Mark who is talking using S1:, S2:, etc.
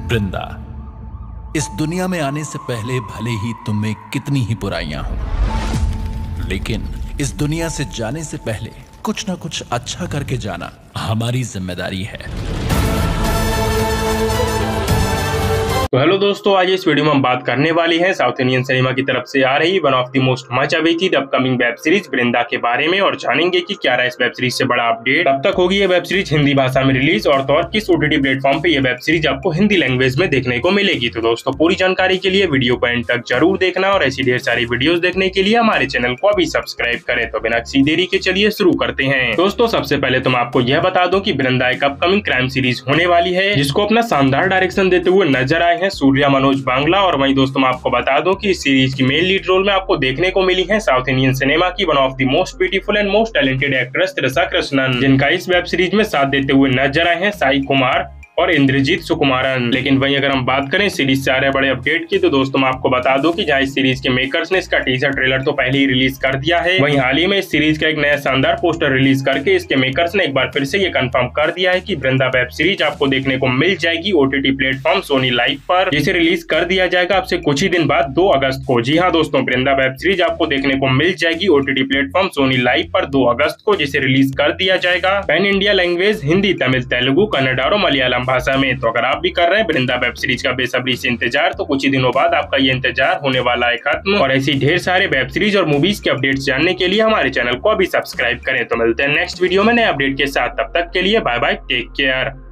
S1: वृंदा, इस दुनिया में आने से पहले भले ही तुम में कितनी ही बुराइयां हो, लेकिन इस दुनिया से जाने से पहले कुछ ना कुछ अच्छा करके जाना हमारी जिम्मेदारी है।
S2: तो हेलो दोस्तों, आज इस वीडियो में हम बात करने वाली हैं साउथ इंडियन सिनेमा की तरफ से आ रही one of the most much awaited upcoming web series Brinda के बारे में और जानेंगे कि क्या रहा इस वेब सीरीज से बड़ा अपडेट, कब तक होगी ये वेब सीरीज हिंदी भाषा में रिलीज और तो और किस ओटीटी प्लेटफॉर्म पे ये वेब सीरीज आपको हिंदी लैंग्वेज में देखने को मिलेगी। तो दोस्तों पूरी जानकारी के लिए वीडियो को एंड तक जरूर देखना और ऐसी ढेर सारी वीडियोस देखने के लिए हमारे चैनल को अभी सब्सक्राइब करें। तो बिना किसी देरी के चलिए शुरू करते हैं। दोस्तों सबसे पहले तो मैं आपको यह बता दूं कि वृंदा एक अपकमिंग क्राइम सीरीज होने वाली है जिसको अपना शानदार डायरेक्शन देते हुए नजर आए हैं सूर्या मनोज बांग्ला। और वहीं दोस्तों मैं आपको बता दूं कि इस सीरीज की मेन लीड रोल में आपको देखने को मिली है साउथ इंडियन सिनेमा की one of the most beautiful and most talented actress Trisha Krishnan, जिनका इस वेब सीरीज में साथ देते हुए नजर आए हैं साई कुमार और इंद्रजीत सुकुमारन। लेकिन वहीं अगर हम बात करें सीरीज से आ रहे बड़े अपडेट की, तो दोस्तों मैं आपको बता दूं कि जहां इस सीरीज के मेकर्स ने इसका टीजर ट्रेलर तो पहले ही रिलीज कर दिया है, वहीं हाल ही में इस सीरीज का एक नया शानदार पोस्टर रिलीज करके इसके मेकर्स ने एक बार फिर से ये कंफर्म कर दिया है कि वृंदा वेब सीरीज आपको देखने को मिल जाएगी ओटीटी प्लेटफॉर्म सोनी लाइव पर, जिसे रिलीज कर दिया जाएगा आपसे कुछ ही दिन बाद 2 अगस्त को। जी हाँ दोस्तों, वृंदा वेब सीरीज आपको देखने को मिल जाएगी ओटीटी प्लेटफॉर्म सोनी लाइव पर 2 अगस्त को, जिसे रिलीज कर दिया जाएगा pan India language Hindi, Tamil, Telugu, Kannada और मलयालम भाषा में। तो आप भी कर रहे हैं वृंदा वेब सीरीज का बेसब्री से इंतजार, तो कुछ ही दिनों बाद आपका ये इंतजार होने वाला है खत्म। और ऐसी ढेर सारे वेब सीरीज और मूवीज के अपडेट्स जानने के लिए हमारे चैनल को अभी सब्सक्राइब करें। तो मिलते हैं नेक्स्ट वीडियो में नए अपडेट के साथ, तब तक के लिए बाय बाय, टेक केयर।